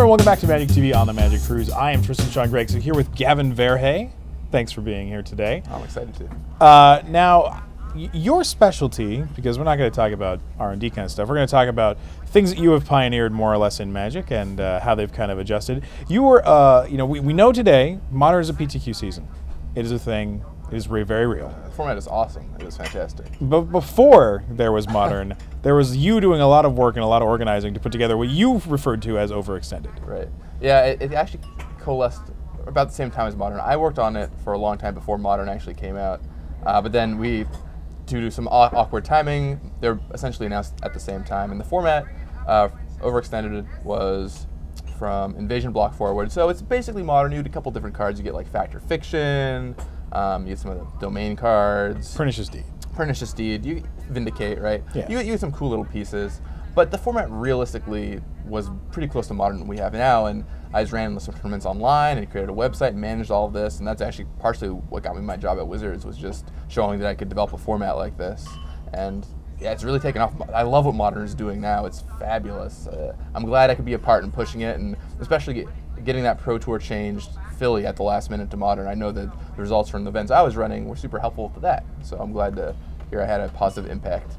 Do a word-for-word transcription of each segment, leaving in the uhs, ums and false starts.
welcome back to Magic T V on the Magic Cruise. I am Tristan Shaun Gregson here with Gavin Verhey. Thanks for being here today. I'm excited to. Uh, now, y your specialty, because we're not going to talk about R and D kind of stuff, we're going to talk about things that you have pioneered more or less in Magic and uh, how they've kind of adjusted. You were, uh, you know, we, we know today, Modern is a P T Q season. It is a thing. It is re very real. The format is awesome. It was fantastic. But before there was Modern, there was you doing a lot of work and a lot of organizing to put together what you referred to as Overextended. Right. Yeah, it, it actually coalesced about the same time as Modern. I worked on it for a long time before Modern actually came out. Uh, but then we, due to some aw awkward timing, they're essentially announced at the same time. And the format, uh, Overextended, was from Invasion Block Forward. So it's basically Modern. You get a couple different cards. You get like Factor Fiction. Um, you get some of the domain cards. Pernicious Deed. Pernicious Deed. You Vindicate, right? Yeah. You, you get some cool little pieces. But the format realistically was pretty close to Modern we have now. And I just ran some tournaments online and created a website and managed all of this. And that's actually partially what got me my job at Wizards, was just showing that I could develop a format like this. And yeah, it's really taken off. I love what Modern is doing now. It's fabulous. Uh, I'm glad I could be a part in pushing it, and especially get, getting that Pro Tour changed Philly at the last minute to Modern. I know that the results from the events I was running were super helpful to that. So I'm glad to hear I had a positive impact.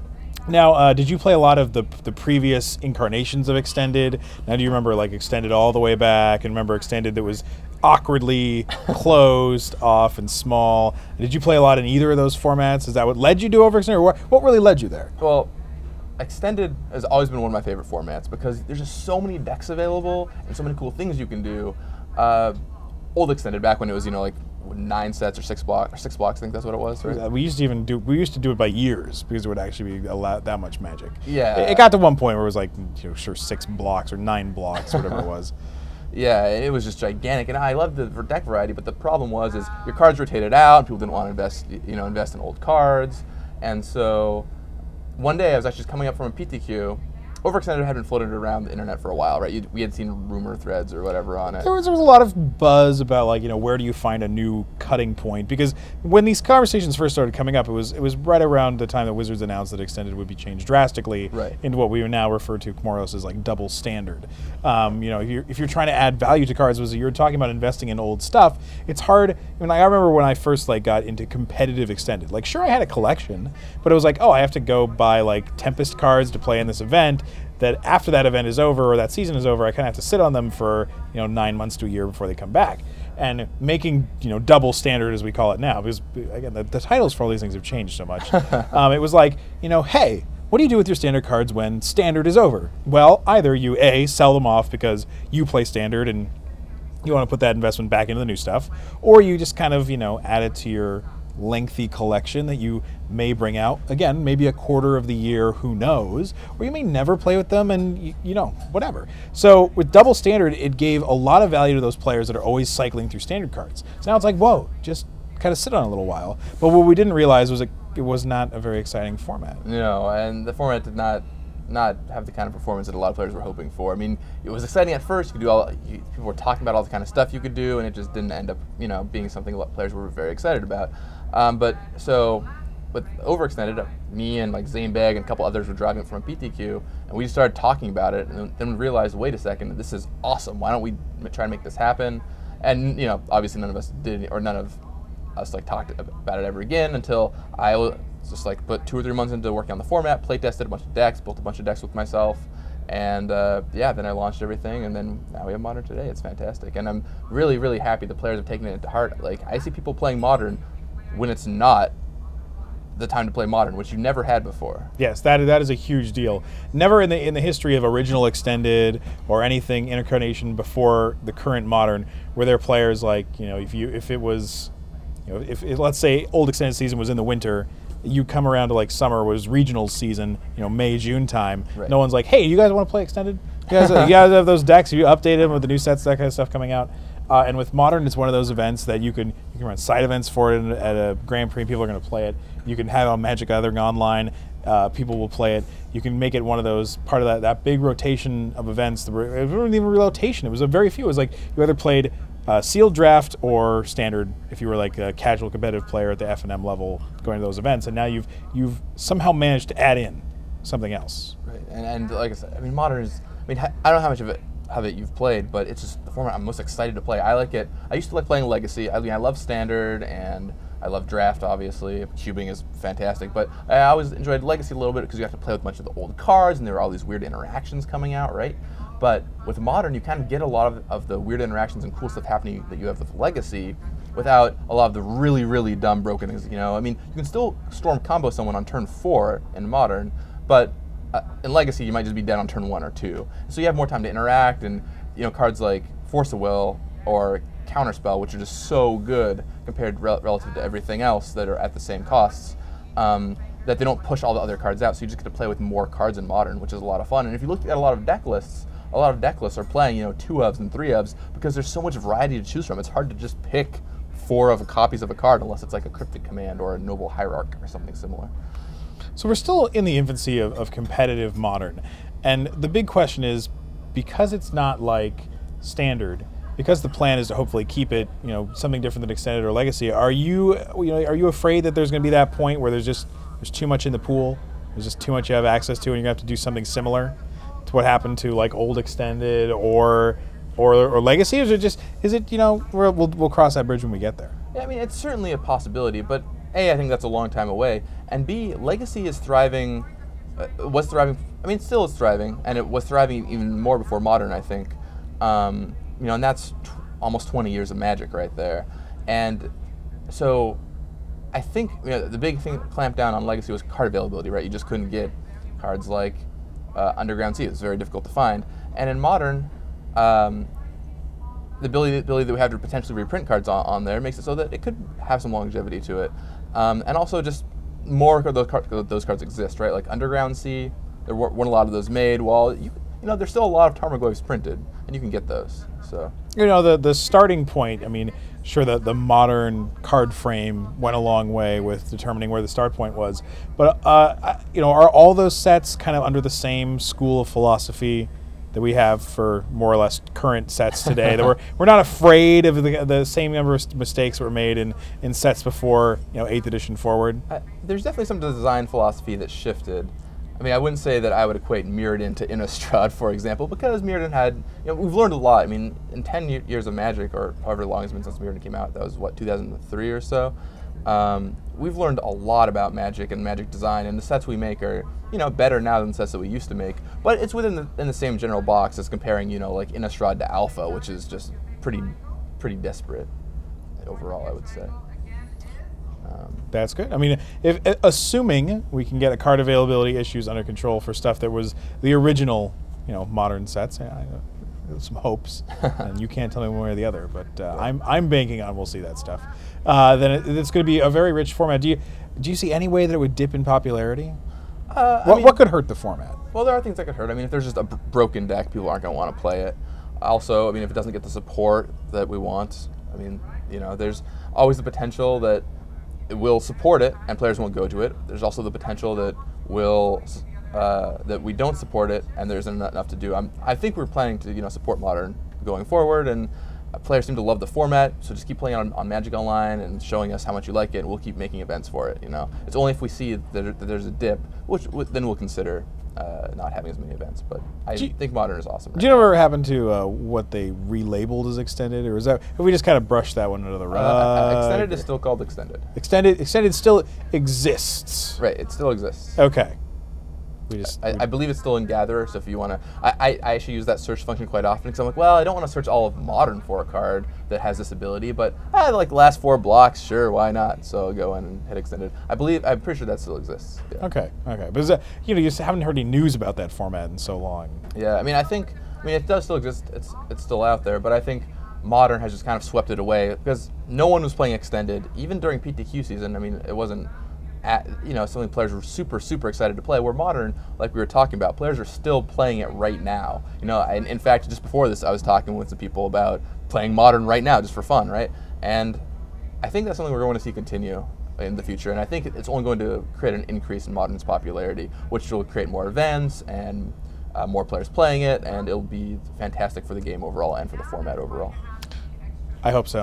Now, uh, did you play a lot of the the previous incarnations of Extended? Now, do you remember like Extended all the way back, and remember Extended that was awkwardly closed off and small? Did you play a lot in either of those formats? Is that what led you to Overextended, or what, what really led you there? Well, Extended has always been one of my favorite formats because there's just so many decks available and so many cool things you can do. Uh, old Extended, back when it was, you know, like nine sets or six blocks, or six blocks, I think that's what it was, right? We used to even do we used to do it by years because it would actually be a lot that much Magic. Yeah. It, it got to one point where it was like, you know, sure, six blocks or nine blocks, whatever it was. Yeah, it was just gigantic, and I loved the deck variety. But the problem was, is your cards rotated out, and people didn't want to invest, you know, invest in old cards, and so one day I was actually just coming up from a P T Q. Overextended had been floated around the internet for a while, right? You'd, we had seen rumor threads or whatever on it. There was, there was a lot of buzz about, like, you know, where do you find a new cutting point? Because when these conversations first started coming up, it was it was right around the time that Wizards announced that Extended would be changed drastically right. into what we now refer to more or less as like double standard. Um, you know, if you're, if you're trying to add value to cards, was you're talking about investing in old stuff. It's hard. I mean, I remember when I first like got into competitive Extended. Like, sure, I had a collection, but it was like, oh, I have to go buy like Tempest cards to play in this event. That after that event is over or that season is over, I kind of have to sit on them for, you know, nine months to a year before they come back. And making, you know, double standard, as we call it now, because again, the, the titles for all these things have changed so much. um, it was like, you know, hey, what do you do with your standard cards when standard is over? Well, either you A, sell them off because you play standard and you want to put that investment back into the new stuff, or you just kind of, you know, add it to your lengthy collection that you may bring out again, maybe a quarter of the year, who knows, or you may never play with them, and you, you know, whatever. So with double standard, it gave a lot of value to those players that are always cycling through standard cards. So now it's like, whoa, just kind of sit on it a little while. But what we didn't realize was it, it was not a very exciting format. No, and the format did not not have the kind of performance that a lot of players were hoping for. I mean, it was exciting at first. You could do all, you, people were talking about all the kind of stuff you could do, and it just didn't end up, you know, being something a lot of players were very excited about. Um, but so, with Overextended, me and like Zane Bag and a couple others were driving it from a P T Q, and we just started talking about it, and then we realized, wait a second, this is awesome. Why don't we try to make this happen? And you know, obviously none of us did, or none of us like talked about it ever again until I was just like put two or three months into working on the format, play tested a bunch of decks, built a bunch of decks with myself, and uh, yeah, then I launched everything, and then now we have Modern today. It's fantastic, and I'm really, really happy the players have taken it to heart. Like, I see people playing Modern when it's not the time to play Modern, which you never had before. Yes, that that is a huge deal. Never in the in the history of original Extended or anything incarnation before the current Modern were there players like, you know, if you if it was, you know, if, if let's say old Extended season was in the winter, you come around to like summer was regional season, you know, May, June time. Right. No one's like, hey, you guys want to play Extended? You guys, you guys have those decks? Have you updated them with the new sets, that kind of stuff coming out? Uh, and with Modern, it's one of those events that you can you can run side events for it at a Grand Prix. People are going to play it. You can have a Magic Gathering online. Uh, people will play it. You can make it one of those part of that that big rotation of events. The, it wasn't even a rotation. It was a very few. It was like you either played uh, sealed draft or standard if you were like a casual competitive player at the F and M level going to those events. And now you've you've somehow managed to add in something else. Right. And, and like I said, I mean, Modern is. I mean, I don't know how much of it of it you've played, but it's just the format I'm most excited to play. I like it. I used to like playing Legacy. I mean, I love Standard and I love Draft, obviously. Cubing is fantastic, but I always enjoyed Legacy a little bit because you got to play with a bunch of the old cards, and there were all these weird interactions coming out, right? But with Modern, you kind of get a lot of, of the weird interactions and cool stuff happening that you have with Legacy without a lot of the really, really dumb broken things, you know? I mean, you can still Storm combo someone on turn four in Modern, but uh, in Legacy, you might just be dead on turn one or two. So you have more time to interact, and you know, cards like Force of Will or Counterspell, which are just so good compared rel relative to everything else that are at the same costs, um, that they don't push all the other cards out, so you just get to play with more cards in Modern, which is a lot of fun. And if you look at a lot of deck lists, a lot of deck lists are playing, you know, two ofs and three ofs because there's so much variety to choose from. It's hard to just pick four of copies of a card unless it's like a Cryptic Command or a Noble Hierarch or something similar. So we're still in the infancy of, of competitive Modern, and the big question is, because it's not like Standard, because the plan is to hopefully keep it, you know, something different than Extended or Legacy, are you, you know, are you afraid that there's going to be that point where there's just there's too much in the pool, there's just too much you have access to, and you're going to have to do something similar to what happened to like old Extended or or, or Legacy? Or is it just is it you know we'll, we'll we'll cross that bridge when we get there? Yeah, I mean, it's certainly a possibility, but A, I think that's a long time away, and B, Legacy is thriving, uh, was thriving. I mean, still is thriving, and it was thriving even more before Modern, I think. Um, you know, and that's t almost twenty years of Magic right there, and so I think you know, the big thing that clamped down on Legacy was card availability, right? You just couldn't get cards like uh, Underground Sea. It was very difficult to find, and in Modern, um, the ability, the ability that we have to potentially reprint cards on, on there makes it so that it could have some longevity to it, um, and also just more of those, card, those cards exist, right? Like Underground Sea, there weren't a lot of those made. Well, you, you know, there's still a lot of Tarmogoyfs printed, and you can get those. So you know, the the starting point. I mean, sure, the the modern card frame went a long way with determining where the start point was, but uh, you know, are all those sets kind of under the same school of philosophy that we have for more or less current sets today? That we're we're not afraid of the the same number of mistakes that were made in in sets before, you know, eighth edition forward. Uh, there's definitely some design philosophy that shifted. I mean, I wouldn't say that I would equate Mirrodin to Innistrad, for example, because Mirrodin had, you know, we've learned a lot. I mean, in ten years of Magic, or however long it's been since Mirrodin came out, that was, what, two thousand three or so? Um, we've learned a lot about Magic and Magic design, and the sets we make are, you know, better now than the sets that we used to make. But it's within the, in the same general box as comparing, you know, like Innistrad to Alpha, which is just pretty, pretty desperate overall, I would say. Um, That's good. I mean, if assuming we can get a card availability issues under control for stuff that was the original, you know, modern sets, I, I, there's some hopes, and you can't tell me one way or the other. But uh, I'm I'm banking on we'll see that stuff. Uh, then it, it's going to be a very rich format. Do you do you see any way that it would dip in popularity? Uh, what I mean, what could hurt the format? Well, there are things that could hurt. I mean, if there's just a b broken deck, people aren't going to want to play it. Also, I mean, if it doesn't get the support that we want, I mean, you know, there's always the potential that it will support it and players won't go to it. There's also the potential that will uh, that we don't support it and there isn't enough to do. I'm, I think we're planning to, you know, support Modern going forward, and uh, players seem to love the format. So just keep playing on, on Magic Online and showing us how much you like it, and we'll keep making events for it. You know, it's only if we see that, that there's a dip, which then we'll consider uh, not having as many events. But I do you, think Modern is awesome. Right do you know now. what happened to uh, what they relabeled as Extended, or is that have we just kind of brushed that one under the rug? Uh, extended is still called Extended. Extended Extended still exists. Right, it still exists. Okay. We just, I, we I believe it's still in Gatherer, so if you want to, I, I, I actually use that search function quite often because I'm like, well, I don't want to search all of Modern for a card that has this ability, but I like the last four blocks, sure, why not? So I'll go in and hit Extended. I believe, I'm pretty sure that still exists. Yeah. Okay, okay, but is that, you know, you just haven't heard any news about that format in so long. Yeah, I mean, I think, I mean, it does still exist. It's it's still out there, but I think Modern has just kind of swept it away because no one was playing Extended, even during P T Q season. I mean, it wasn't. At, you know, something players were super, super excited to play. Where Modern, like we were talking about, players are still playing it right now. You know, and in fact, just before this, I was talking with some people about playing Modern right now, just for fun, right? And I think that's something we're going to see continue in the future. And I think it's only going to create an increase in Modern's popularity, which will create more events and uh, more players playing it, and it'll be fantastic for the game overall and for the format overall. I hope so.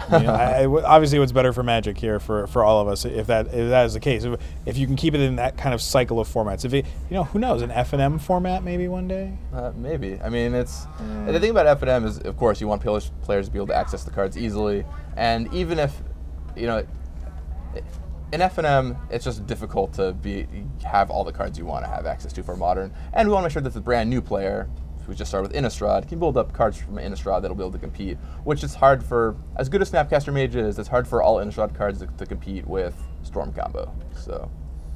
You know, I, I- obviously, what's better for Magic here for, for all of us, if that if that is the case, if, if you can keep it in that kind of cycle of formats. If it, you know, who knows, an F and M format maybe one day. Uh, maybe. I mean, it's mm. the thing about F and M is, of course, you want players to be able to access the cards easily, and even if, you know, in F and M, it's just difficult to be have all the cards you want to have access to for Modern, and we want to make sure that the brand new player who just started with Innistrad can build up cards from Innistrad that'll be able to compete, which is hard for, as good as Snapcaster Mage is, it's hard for all Innistrad cards to, to compete with Storm combo. So,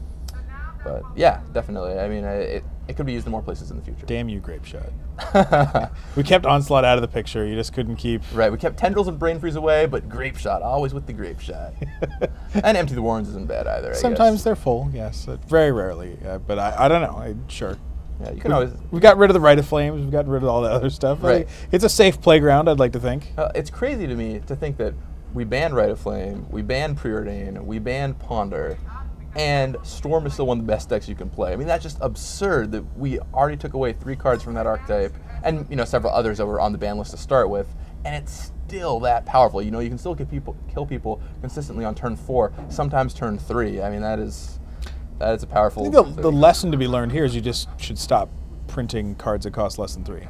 but yeah, definitely. I mean, it, it could be used in more places in the future. Damn you, Grape Shot. We kept Onslaught out of the picture. You just couldn't keep... Right, we kept Tendrils and Brain Freeze away, but Grape Shot, always with the Grape Shot. And Empty the Warrens isn't bad either, I Sometimes guess. they're full, yes. Uh, very rarely, uh, but I, I don't know. I, sure. Yeah, you can we, always... We got rid of the Rite of Flames. We've gotten rid of all the other stuff. Right. I, it's a safe playground, I'd like to think. Uh, it's crazy to me to think that we banned Rite of Flame, we banned Preordain, we banned Ponder, and Storm is still one of the best decks you can play. I mean, that's just absurd that we already took away three cards from that archetype, and you know several others that were on the ban list to start with, and it's still that powerful. You know, you can still get people, kill people consistently on turn four, sometimes turn three. I mean, that is that is a powerful. I think the, thing. the lesson to be learned here is you just should stop printing cards that cost less than three.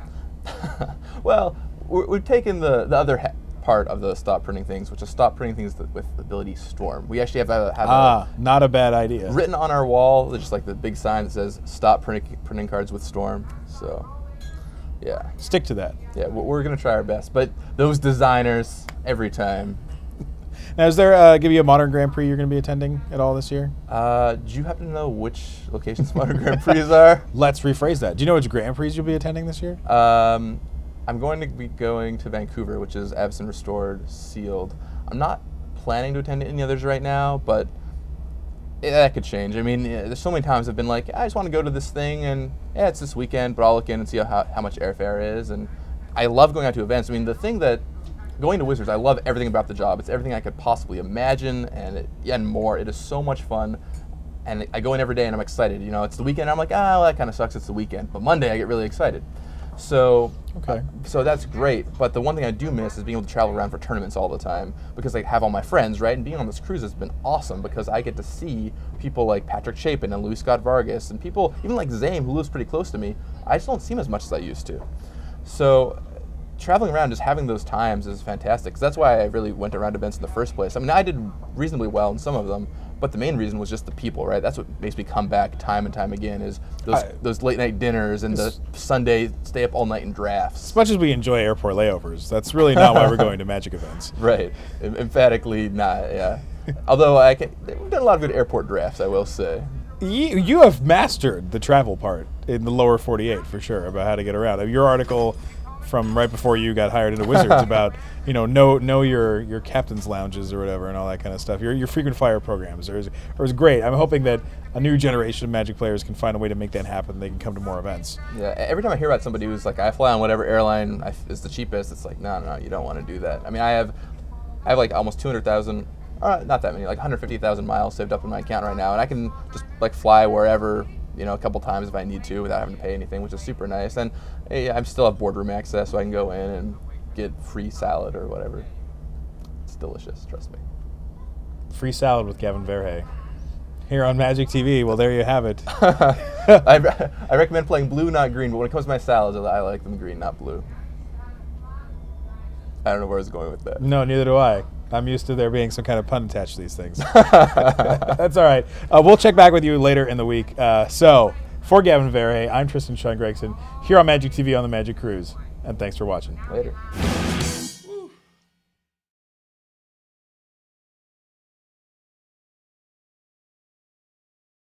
Well, we're, we've taken the the other ha part of the stop printing things, which is stop printing things that, with the ability Storm. We actually have a, have ah, a not a bad idea. written on our wall, just like the big sign that says "Stop printing printing cards with Storm." So, yeah, Stick to that. yeah, we're, we're gonna try our best. But those designers, every time. Now, is there uh, give you a Modern Grand Prix you're going to be attending at all this year? Uh, do you happen to know which locations Modern Grand Prix are? Let's rephrase that. Do you know which Grand Prix you'll be attending this year? Um, I'm going to be going to Vancouver, which is Avacyn Restored, sealed. I'm not planning to attend any others right now, but it, that could change. I mean, yeah, there's so many times I've been like, I just want to go to this thing, and yeah, it's this weekend, but I'll look in and see how, how much airfare is. And I love going out to events. I mean, the thing that going to Wizards, I love everything about the job. It's everything I could possibly imagine, and it, and more. It is so much fun, and I go in every day, and I'm excited. You know, it's the weekend. I'm like, ah, well, that kind of sucks. It's the weekend. But Monday, I get really excited. So, Okay. uh, so that's great. But the one thing I do miss is being able to travel around for tournaments all the time because I have all my friends, right? And being on this cruise has been awesome because I get to see people like Patrick Chapin and Louis Scott Vargas and people, even like Zame, who lives pretty close to me. I just don't see him as much as I used to. So, traveling around, just having those times is fantastic. 'Cause that's why I really went around events in the first place. I mean, I did reasonably well in some of them, but the main reason was just the people, right? That's what makes me come back time and time again is those, I, those late night dinners and the Sunday stay up all night in drafts. as much as we enjoy airport layovers, that's really not why we're going to Magic events. Right. Em- emphatically not, yeah. Although I can, we've done a lot of good airport drafts, I will say. You, you have mastered the travel part in the lower forty-eight for sure about how to get around. Your article from right before you got hired into Wizards about, you know, know know your your captain's lounges or whatever and all that kind of stuff. Your your frequent flyer programs are is, are is great. I'm hoping that a new generation of Magic players can find a way to make that happen. They can come to more events. Yeah, every time I hear about somebody who's like, I fly on whatever airline I, is the cheapest, it's like, no, no, no, you don't want to do that. I mean, I have, I have like almost two hundred thousand, uh, not that many, like one hundred fifty thousand miles saved up in my account right now, and I can just like fly wherever, you know, a couple times if I need to without having to pay anything, which is super nice. And hey, I still have boardroom access, so I can go in and get free salad or whatever. It's delicious, trust me. Free salad with Gavin Verhey. Here on Magic T V, well, there you have it. I, re I recommend playing blue, not green, but when it comes to my salads, I like them green, not blue. I don't know where I was going with that. No, neither do I. I'm used to there being some kind of pun attached to these things. That's all right. Uh, we'll check back with you later in the week. Uh, so, for Gavin Verhey, I'm Tristan Shaun Gregson, here on Magic T V on the Magic Cruise, and thanks for watching. Later.